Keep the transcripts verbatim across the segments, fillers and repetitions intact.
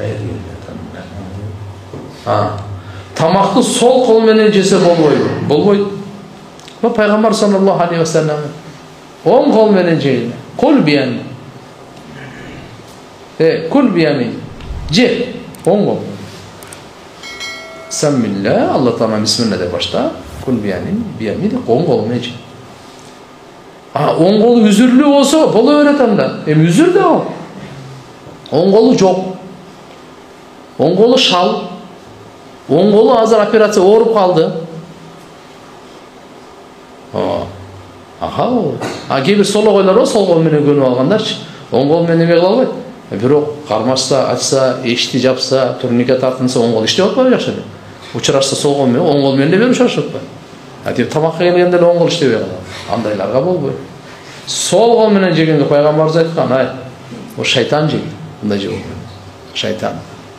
Тамақты сол қолменен жесе болбойбу? Болбойт. Бу пайгамбар саллаллаху алейхи ва саллям оң қолменен жейді. Кул биями. Э, кул биями. Же, оң қол. Саммилля, Алла Таала бисмилля деп башта. Кул биями, биями деп оң қолмен же. А, оң қолу үзүрлүү болсо, боло берет анда. Эми үзүр да ол. Оң қолу жок. Оң қолу шал. Оң қолу азыр операция ооруп калды. Аха, а кейбір солоғойлар о, сол қол менен көніп алғандарчы. Оң қол менен неме кыла албайт. Бирок кармашса, ачса, эшти жапса, турникке тартынса, оң қол иштеп атпайбы жакшы эле. Учурашса сол қол менен, оң қол менен эле учурашып атпайбы. А тип тамакка келгенде эле оң қол иштебей калат. Андайларга болбойт. Сол қол менен жегенге пайгамбарыбыз айткан, ай, о шайтан жейт. Мындай жеп болбойт. Шайтан.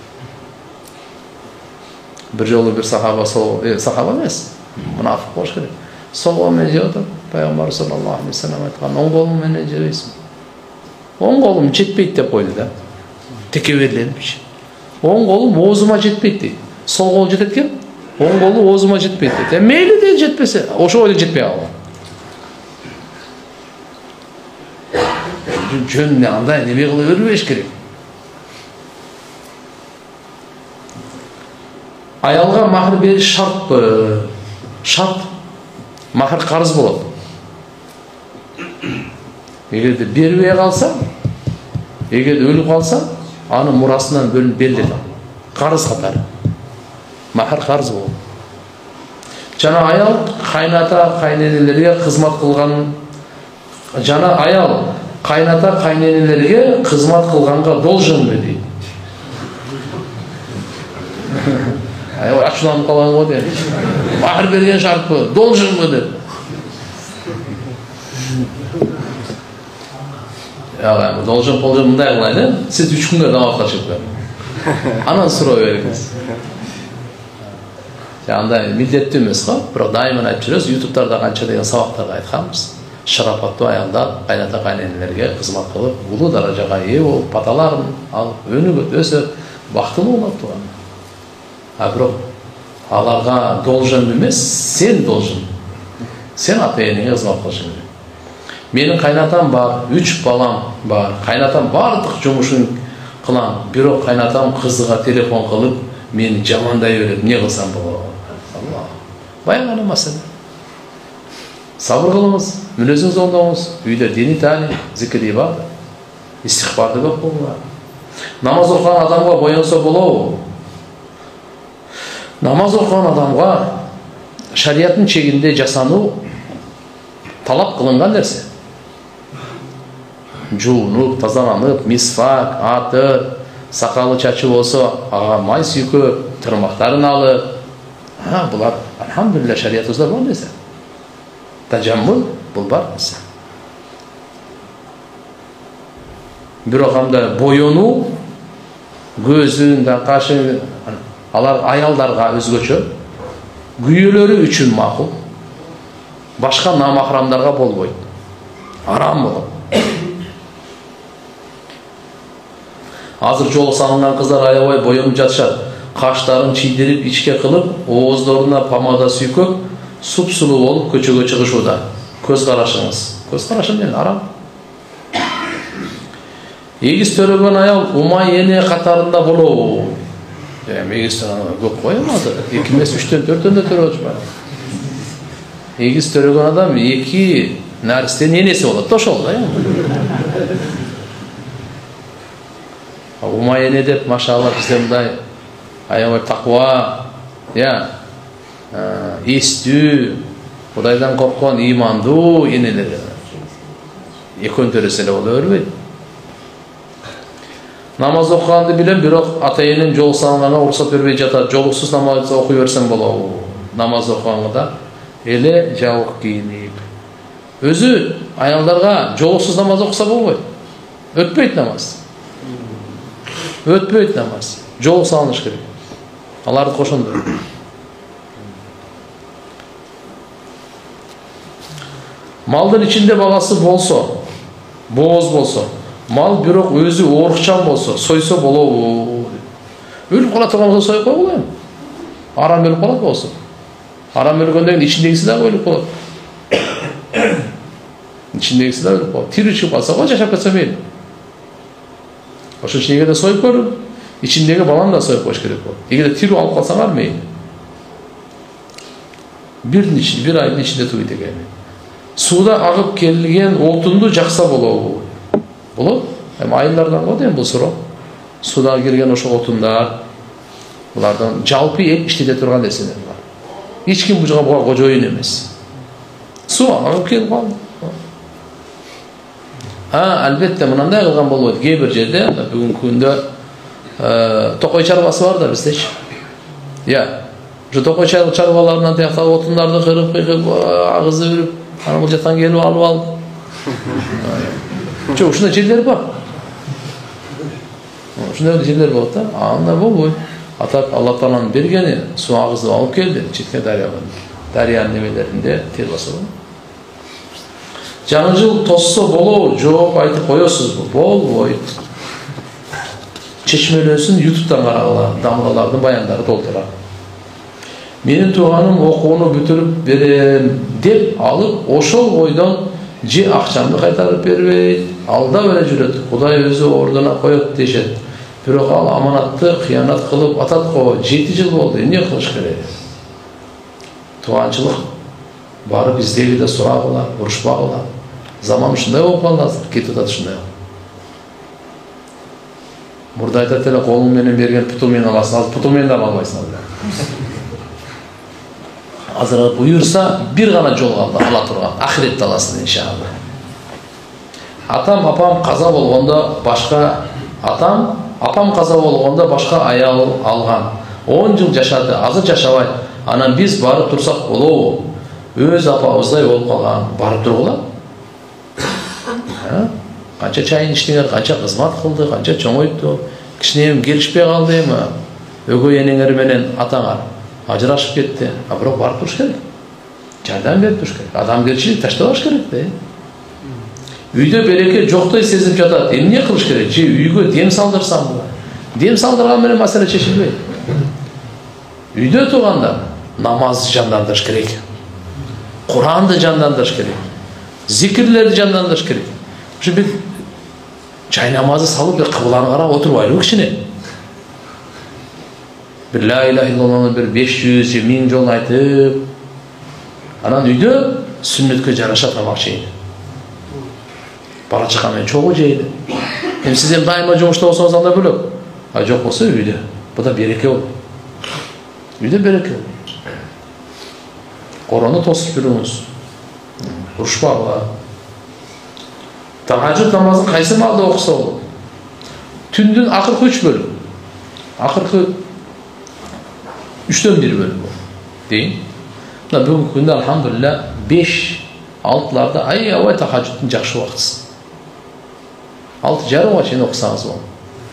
Bir жолу bir сахаба сол, э, сахаба эмес, мунафик болуш керек. Сол қол менен жеп атат. Пайгамбар саллаллаху алейхи ва саллям айткан, оң қолың менен жебейсиң. Оң қолым жетпейт деп койду да. Теке бериленипчи. Оң қолым оозума жетпейт дейт. Сол қол жетет экен, оң қолу оозума жетпейт дейт. Мейли де жетпесе, ошо эле жетпей калган. Жөн андай неме кыла бербеш керек. Аялга махр бериш шартпы? Шарт. Махр карыз болот. Эгерде бербей калса, эгерде өлүп калса, аны мурасынан бөлүнүп берилет. Карыз катары. Махр карыз болот. Жана аял кайната кайненелерге кызмат кылган, жана аял кайната кайненелерге кызмат кылганга долженбы дейт. Аял ачууланып калган го дейт. Махр берген шартпы? Долженбы деп. Ya, должен полжен мындай кылайлы, сиз үч күнгө даватка чыгып бериңиз. Анан суроо бериңиз. Андай милдеттүү эмес го, бирок дайыма айтып жүрөбүз, ютубтарда канча деген сабактарда айтканбыз. Шарапаттуу аялдар кайната кайненелерге кызмат кылып, улуу даражага ээ болуп, баталарын алып, өнүгөт, өсөт, бактылуу болот турган. А бирок аларга должен эмес, сен должен. Сен ата-энеңе кызмат кылышың керек. Менің кайнатам бар, үч балам бар. Кайнатам бардык жумушун кылам. Бирок кайнатам кызыга телефон кылып, мени жамандай берет. Не кылсам болот? Алла. Баягы маселе. Сабыр кылыңыз, мүнөзүңүздү оңдоңуз. Үйдө дини таалим, зикир ибадат, истихбарды көп болуңар. Намаз окуган адамга боюнса болобу? Намаз окуган адамга шариаттын чегинде жасануу талап кылынган нерсе. Жуунуп, тазаланып, мисвак, атыр, сакалы чачы болсо, ага май сүйкөп, тырмактарын алып. Ha, булар алхамдулилlah шариятыбызда бар нерсе. Тажаммул бул бар нерсе. Бирок анда боюнуу, көзүн, кашын, алар аялдарга өзгөчө, күйөөлөрү үчүн макул. Башка намахрамдарга болбойт. Арам болот. Азыр жол салынган кыздар аябай боюнуп жатышат. Каштарын чийдирип, ичке кылып, ооздоруна помада сүйкөп, суп-сулуу болуп көчөгө чыгышууда. Көз карашыңыз. Көз карашым менен арам. Эгиз төрөгөн аял умай эне катарында болобу? Эгиз төрөгөн көп коем азыр. эки эмес үчтөн төрттөн да төрөп атышпайбы? Эгиз төрөгөн адам эки нәрестенин энеси болот, ошол да. Умай эне деп, машалла, бизде мындай аябай таква, я, эстүү, Кудайдан корккон, имандуу энелер. Экөөнү төрөсө эле боло бербейт. Намаз окуганды билем, бирок ата-энем жол салганга уруксат бербей жатат. Жолуксуз намаз окуй берсем болобу? Намаз окуганда эле жабык кийинип. Өзү аялдарга жолуксуз намаз окуса болбойт. Өтпөйт намаз. Өтпөйт намаз. Жол салыныш керек. Аларды кошондур. Малдын ичинде баласы болсо, бооз болсо, мал бирок өзү оорукчан болсо, сойсо болобу? Өлүп кала турган болсо союп койгула эми. Арам өлүп калат болсо. Арам өлгөндөн кийин ичиндегиси да өлүп калат. İçindegisi de өлүп калат. Тири чыгып калса го жашап кетсе мейли. Ошо үчүн эгерде союп көрүп, ичиндеги баланы да союп коюш керек болот. Эгерде тирүү алып калсаңар мейли. Бир ичинде, бир айдын ичинде туйт экен. Сууда агып келген отунду жакса болобу? Болот. Эми айылдардан го дейм бул суроо. Сууда кирген ошо отундар, булардан жалпы эл иштете турган нерселер бар. Эч ким буга буга кожоюн эмес. Суу агып келип калды. Ha, elbette mынандай кылган болот. Кээ бир жерде бүгүнкү күндө токой чарбасы бар да бизде. Я, ошо токой чарбаларынан тияктагы отундарды кырып, кыйкып, агызып үрүп, ана бул жактан келип алып алып. Жок, ушундай жерлер бар. Ушундай жерлер болот да. Анда болбойт. Атап Алла Тааланын бергени суу агызып алып келди, четке дарыяга. Дарыянын немелеринде тер басып. Жаңы жыл тосса болобу? Жооп айтып коесузбу? Болбойт. Чечмелөөсүн ютубтан карагыла, дамгалардын баяндары толтура. Менин тууганым окууну бүтүрүп берем деп алып, ошол бойдон же акчамды кайтарып бербейт, алдап эле жүрөт. Кудай өзү ордуна коет дешет. Бирок ал аманатты кыянат кылып атат го. жети жыл болду. Эмне кылыш керек? Тууганчылык барып издеги да сурагыла, урушпагыла. Zaman ушундай болуп калды азыр, кетип атат ушундай. Мурда айтат эле колуң менен берген путу менен аласың, азыр путу менен да албайсың азыр. Азыр буюрса бир гана жол калды, ала турган, ахиретте аласың иншалла. Атам, апам каза болгондо башка атам, апам каза болгондо башка аял алган. он жыл жашады, азыр жашабайт. Анан биз барып турсак болобу? Өз апабыздай болуп калган, барып тургула. Канча чайын иштеңер, канча кызмат кылды, канча чоңойту. Кичинем келишпей калды эми. Өгөй энеңер менен атаңар ажырашып кетти. А бирок барып туруш керек. Жардам берип туруш керек. Адамгерчилик таштабаш керек да. Үйдө береке жоктой сезип жатат. Эмне кылыш керек? Же үйгө дем салдырсам болот. Дем салдырган менен маселе чечилбейт. Үйдө турганда намаз жандандырыш керек. Куранды жандандырыш керек. Зикирлерди жандандырыш керек. Ошо бир чай намазы салып бир кыбланы карап отурбайлыбы кичине. Бир ла иляха иллаллахны бир беш жүз же миң жолу айтып, анан үйдө сүннөткө жараша тамак жейди. Бара чыккан менен чогуу жейди. Эми сиз эми дайыма жумушта болсоңуз анда бөлөк. А жок болсо үйдө. Буда береке болот. Үйдө береке болот. Корону тосуп жүрүңүз. Урушпагыла. Tahajjud namazı kayсы маалда окуса болот? Түндүн акыркы үч бөлүм. Акыркы үчтөн бир бөлүм дейин. Мына бүгүнкү күндө алхамдулилlah беш алтыларда аябай tahajjudдун жакшы убактысы. алты жарымга чейин окусаңыз болот.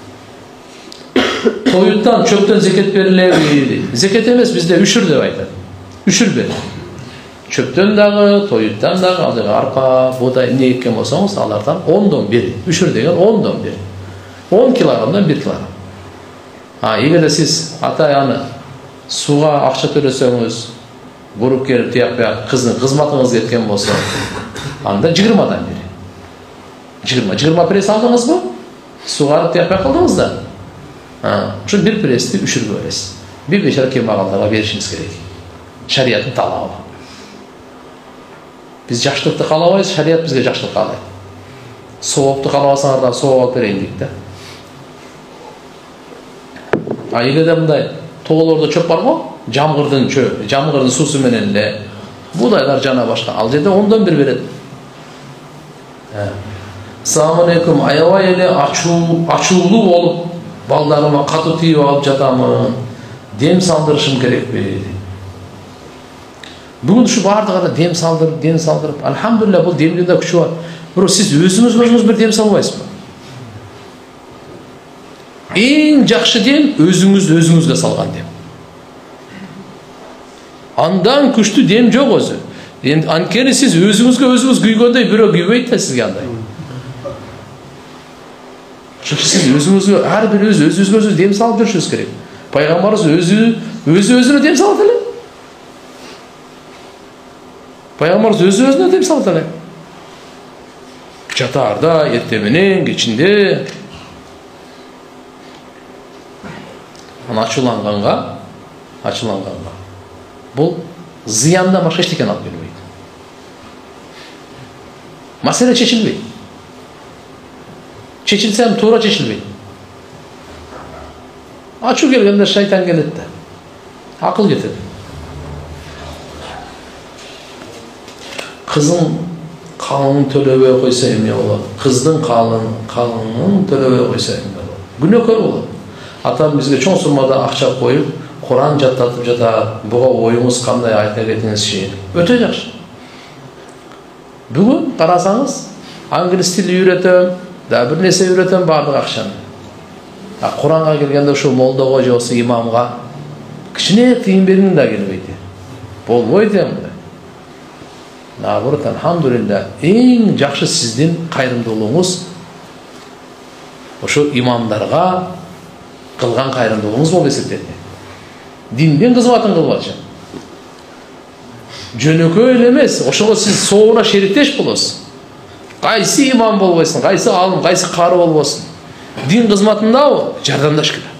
Тоюттан, чөптөн зекет берилеби? Зекет эмес, бизде үшүр деп айтат. Үшүр бер. Çöpten dağı, toyuttan dağı, aldığı arpa, buğday ne ekкен болсаңыз, алардан ондон бир. Үшүр деген ондон бир. он килограммдан бир килограмм. А эгерде сиз ата-аны суга акча төлөсөңүз, буруп келип тияп кыздын кызматыңыз кеткен болсо, анда жыйырмадан бир. жыйырма, жыйырма пресс алдыңызбы? Сугарып тияп кылдыңыз да. А, ошо бир прессти үшүргө бересиз. Бир бешара кембагалдарга беришиңиз керек. Шарияттын талабы. Biz жакшылыкты каалабайбыз, шарият бизге жакшылык каалайт. Соопты каалабасаңар да сооп алып берейин дейт да. А эгерде мындай тоголордо чөп бар го, жамгырдын чөп, жамгырдын суусу менен эле будайлар жана башка, ал жерде ондон бир берет. Assalamu alaikum, аябай эле ачуу, ачуулуу болуп, балдарыма катуу тийип алып жатамын. Дем салдырышым керекпи? Бүгүн ушу бардыгына дем салдырып, дем салдырып, алхамдулилlah бул демдин да күчү бар. Бирок сиз өзүңүзгө өзүңүз бир дем салбайсызбы? Эң жакшы дем өзүңүз өзүңүзгө салган дем. Андан күчтүү дем жок өзү. Эми анткени сиз өзүңүзгө өзүңүз күйгөндөй бирөө күйбөйт да сизге андай. Ошо сиз өзүңүзгө ар бир өз өзүңүзгө өзү дем салып жүрүшүңүз керек. Пайғамбарымыз өзі өзі өзіне дем салады эле. Пайғамбарымыз өзі өзіне дем салады эле. Жатарда, эртең менен, кечинде. Аны ачууланганга, ачууланганга. Бул зыяндан башка эчтеке алып келбейт. Маселе чечилбейт. Чечилсе ham туура чечилбейт. Ачуу келгенде шайтан келет да. Акыл кетет. Кызың калыңын төлөбөй койсо эмне болот? Кыздын калын калыңын төлөбөй койсо эмне болот? Күнөөкөр болот. Атам бизге чоң суммада акча коюп, Куран жаттатып жатат. Буга оюңуз кандай айта кетиңизчи? Өтө жакшы. Бүгүн карасаңыз, англис тили үйрөтөм, да бир нерсе үйрөтөм бардык акчаны. А Куранга келгенде ушу молдого же болсо имамга кичине тыйын бергим да келбейт. Болбойт эми. Наоборот, алхамдулилля, эң жакшы сиздин кайрымдуулугуңуз ошо имамдарга кылган кайрымдуулугуңуз болуп эсептелет. Динден кызматын кылбачы. Жөнөкөй эле эмес, ошого сиз сооруна шериктеш болосуз. Кайсы имам болбойсуң, кайсы алым, кайсы кары болбосун. Дин кызматында жардамдаш керек.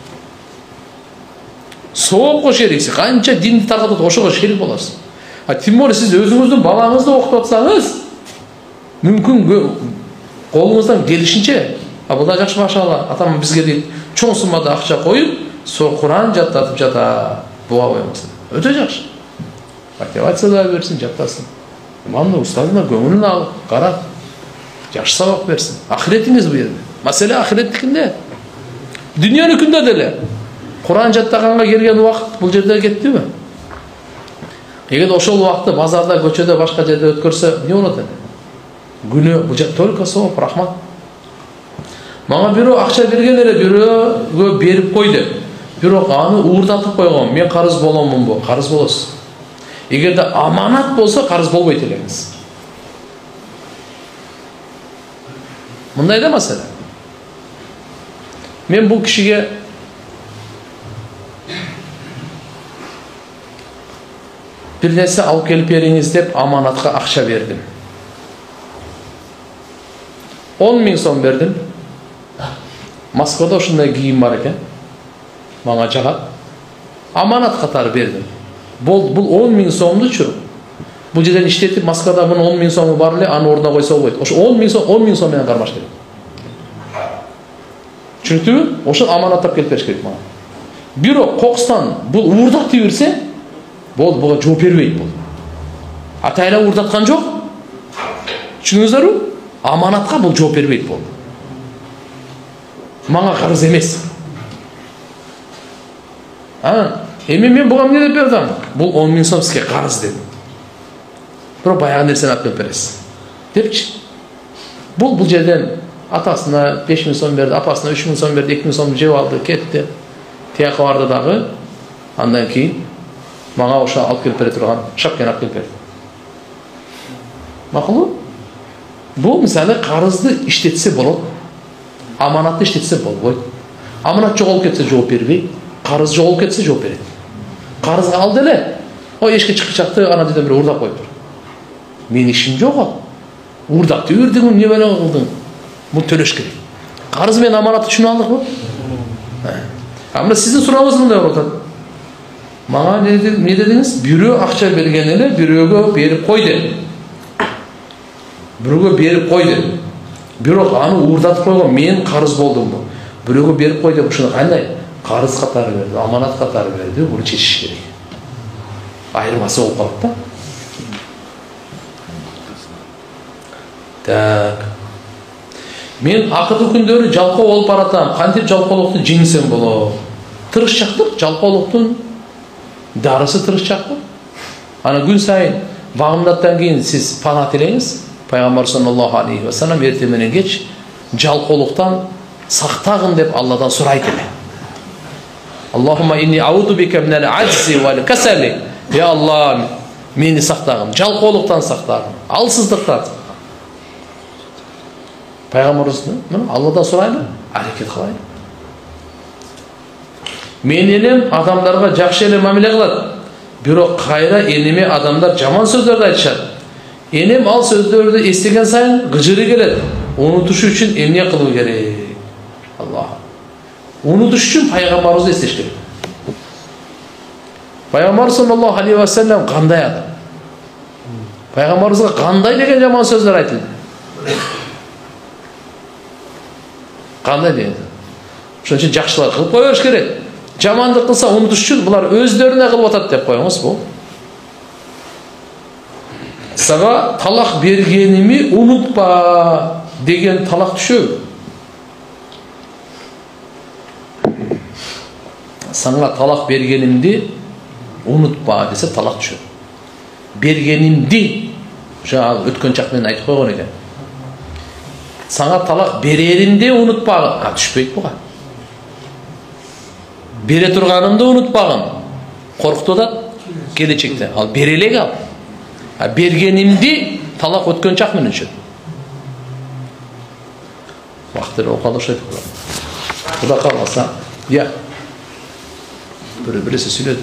Соопко шериксиз, канча динди таркатат, ошого шерик болосуз. А тем более сиз өзүңүздүн балаңызды окутуп атсаңыз, мүмкүн колуңуздан келишинче, а бул да жакшы машалла, атам бизге дейт, чоң суммада акча коюп, со Куран жаттатып жата, буга коймосун. Өтө жакшы. Мотивация да берсин, жаттасын. Имамды устазына көңүлүн алып, карап, жакшы сабак берсин. Ахиретиңиз бу жерде. Маселе ахиреттикинде. Дүйнөнүкүндө деле. Куран жаттаганга келген убакыт бул жерде кеттиби? Эгер ошол убакытты базарда, көчөдө, башка жерде өткөрсө, эмне болот эле? Күнөө бул жер только сооп, рахмат. Мага бирөө акча берген эле, бирөөгө берип кой деп. Бирок аны уурдатып койгон. Мен карыз боломмунбу? Карыз болосуз. Эгерде аманат болсо, карыз болбойт элеңиз. Мындай да маселе. Мен бул кишиге бир нерсе алып келип бериңиз деп аманатка акча бердим. он миң сом бердим. Москвада ушундай кийим бар экен. Мага жагат. Аманат катары бердим. Бул бул он миң сомдучу. Бул жерден иштетип Москвада мунун он миң сому бар эле, аны ордуна койсо болбойт. Ошо он миң сом, он миң сом менен кармаш керек. Түшүндүңүзбү? Ошо аманаттап келип бериш керек мага. Бирок кокустан бул уурдап тийбирсе, бул буга жооп бербейт бул. Атайла уурдаткан жок. Түшүндүңүздөрбү? Аманатка бул жооп бербейт бул. Мага карыз эмес. А, эми мен буга эмне деп бердим? Бул он миң сом сизге карыз дедим. Бирок баягы нерсени алып келип бересиз. Депчи. Бул бул жерден атасына беш миң сом берди, апасына үч миң сом берди, эки миң сом жеп алды, кетти. Тияка барды дагы. Андан кийин мага ошо алып келип бере турган шапканы алып келип берди. Макулбу? Бул мисалы карызды иштетсе болот. Аманатты иштетсе болбойт. Аманат жоголуп кетсе жооп бербейт. Карыз жоголуп кетсе жооп берет. Карызга алды эле. Ой, эшикке чыкчакты, ана жерден бир уурдап коюптур. Мен ишим жок ал. Уурдап үйрдүң, эмне менен кылдың? Бул төлөш керек. Карыз менен аманатты түшүнүп алдыкпы? А мына сиздин сурооңуз мындай болуп атат. Мага не дедиңиз? Бирөө акча берген эле, бирөөгө берип кой деп. Бирөөгө берип кой деп. Бирок аны уурдатып койгон, мен карыз болдумбу? Бирөөгө берип кой деп ушуну кандай? Карыз катары берди, аманат катары берди, буну чечиш керек. Айырмасы болуп калат да. Так. Мен акыркы күндөрү жалкоо болуп баратам. Кантип жалкоолукту жеңсем болот? Тырышчактык, жалкоолуктун дарысы тырышчактык. Ана күн сайын багымдаттан кийин сиз пана тилеңиз. Пайгамбар саллаллаху алейхи ва саллям эртең менен кеч жалкоолуктан сактагын деп Алладан сурайт эле. Аллахумма инни аузу бика минал аджзи вал касали. Я Аллах, мени сактагын, жалкоолуктан сактагын, алсыздыктан. Пайгамбарыбыз мына Алладан сурайлы, аракет кылайлы. Мен енем адамдарға жақсы эле мамиле кылат. Бирок кайра энеме адамдар жаман сөздөрдү айтышат. Энем ал сөздөрдү эстеген сайын гыжыры келет. Унутуш үчүн эмне кылуу керек? Аллах. Унутуш үчүн пайгамбарыбызды эстеш керек. Пайгамбар саллаллаху алейхи ва саллям кандай адам? Пайгамбарыбызга кандай деген жаман сөздөр айтылды? Кандай деген? Ошон үчүн жакшылар кылып кое бериш керек. Жамандык кылса унутуш үчүн булар өздөрүнө кылып атат деп коюңуз бул. Сага талак бергеними унутпа деген талак түшөбү? Сага талак бергенимди унутпа десе талак түшөт. Бергенимди жана өткөн чак менен айтып койгон экен. Сага талак береримди унутпа, а түшпөйт буга. Бере турганымды унутпагын. Коркуп атат келечекте. Ал бере элек ал. А бергенимди талак өткөн чак менен түшөт. Вакыты окалышат. Куда калмаса, я. Бир-бирisi сүйлөдү.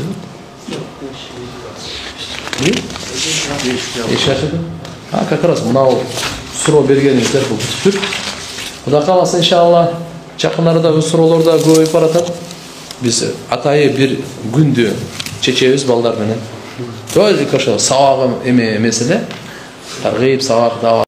Эшештеди. А, как раз мынау суроо бергениңиздер бул бүтүп. Куда каласа иншалла жакын арада өз суроолор да көбөйүп баратат. Биз атайы бир күндү чечебиз балдар менен. Только ошо сабагы эме эмеси эле. Таргыйып сабак